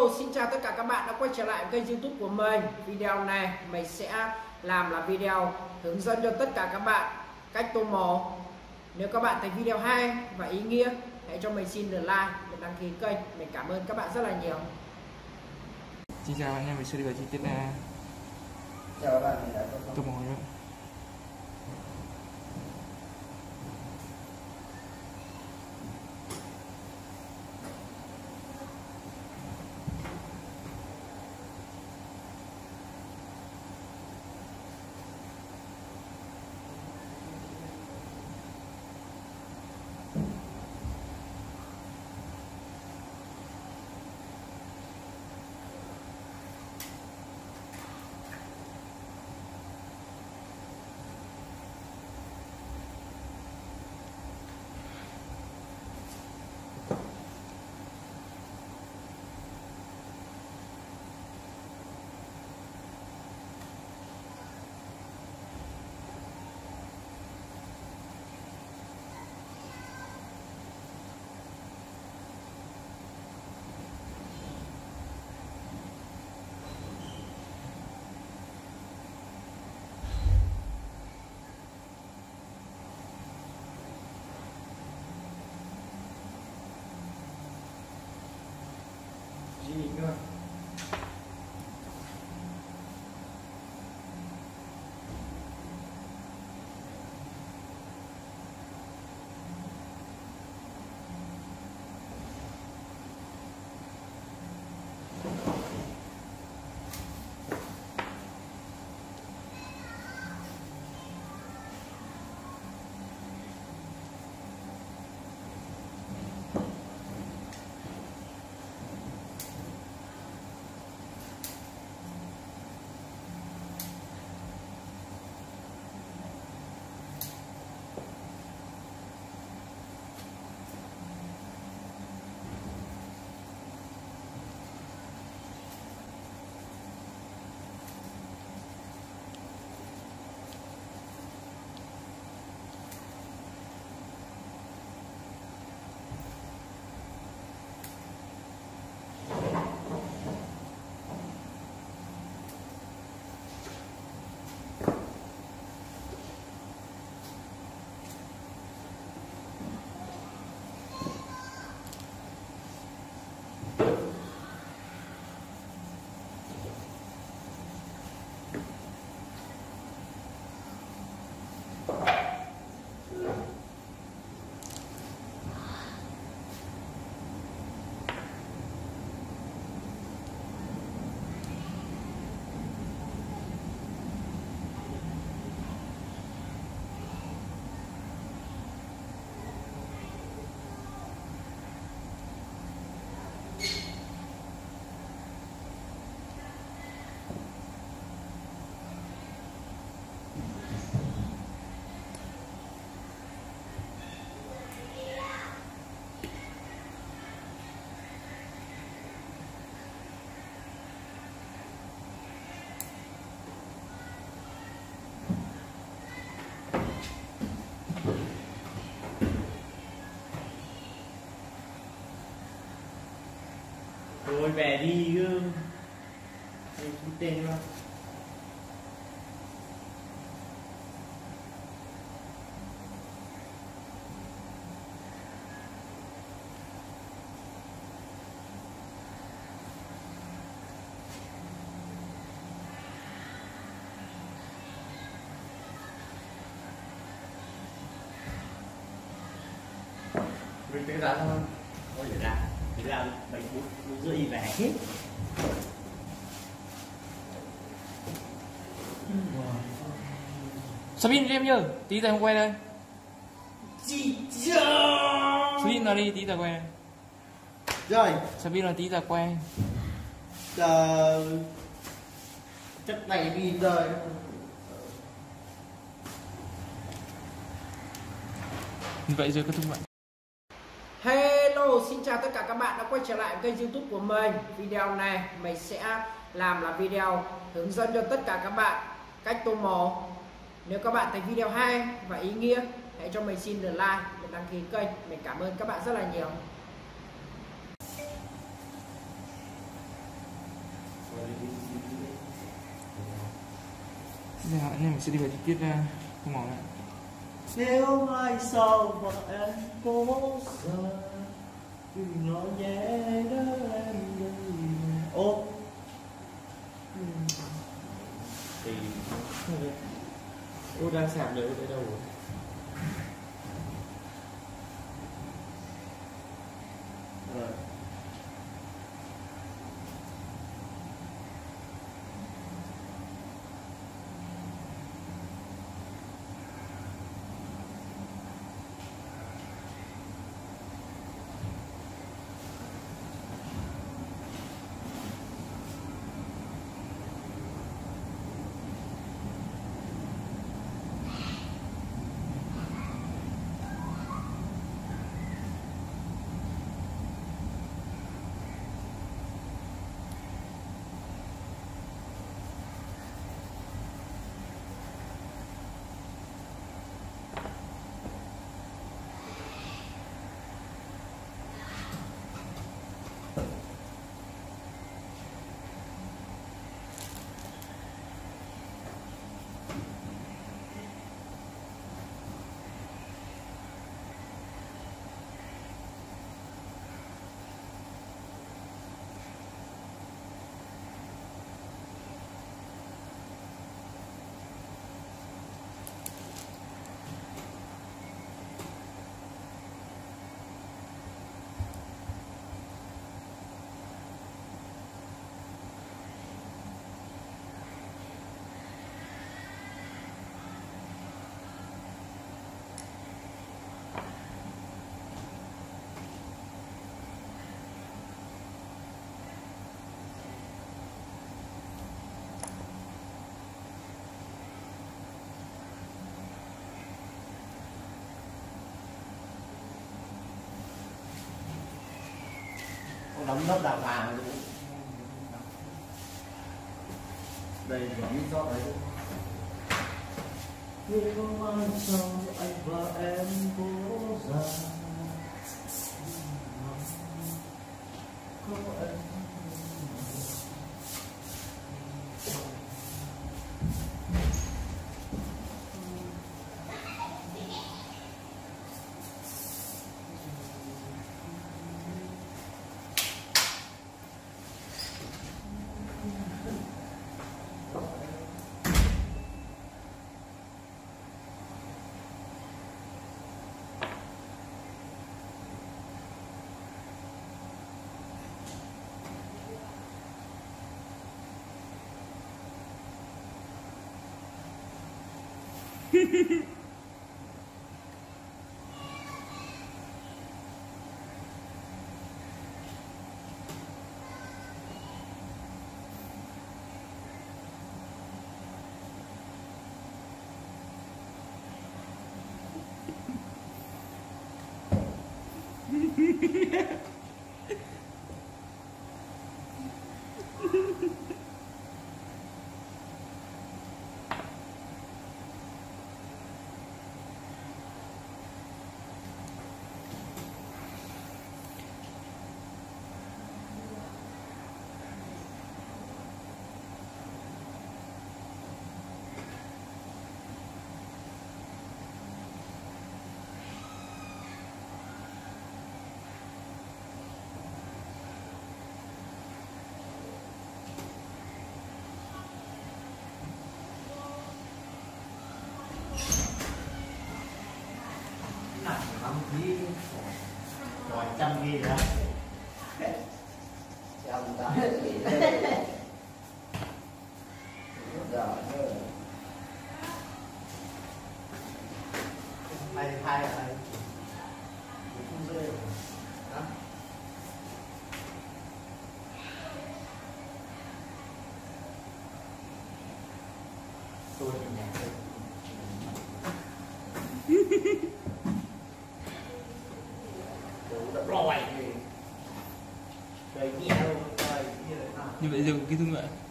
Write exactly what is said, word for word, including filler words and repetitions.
Xin chào tất cả các bạn đã quay trở lại kênh YouTube của mình. Video này mình sẽ làm là video hướng dẫn cho tất cả các bạn cách tô màu. Nếu các bạn thấy video hay và ý nghĩa, hãy cho mình xin được like và đăng ký kênh. Mình cảm ơn các bạn rất là nhiều. Xin chào anh em, mình sẽ đi vào chi tiết là Chào các bạn. tô màu nữa. Gì nữa? Thôi về đi chứ. Đây ký tên không? Mình tính ra không? Thôi để ra. Thế là bảy phút rưỡi về hết. Sabin em nhớ, tí giờ không quay đây. Chị chưa. Sabin nào đi, tí giờ quay. Rồi, Sabin là tí giờ quay. giờ chất này đi rồi. Vậy rồi các bạn. Hello, xin chào tất cả các bạn đã quay trở lại kênh YouTube của mình. Video này mình sẽ làm là video hướng dẫn cho tất cả các bạn cách tô màu. Nếu các bạn thấy video hay và ý nghĩa, hãy cho mình xin được like và đăng ký kênh. Mình cảm ơn các bạn rất là nhiều. Bây giờ anh em mình sẽ đi vào chi tiết uh, tô màu này. Nếu mai sau vợ em cố ra đừng nói nhé đó em đi ô thì ô đang sạc được ở đâu rồi? Rồi. Đóng lớp đào vàng luôn. Đây là lý do đấy. Khi không mai sau anh và em cố ra có em. Đi rồi trăm ghi đó trăm tám ghi này hai này không rơi đó tôi thì nhạc rồi rồi nhẹ luôn rồi như vậy giờ cái thương vậy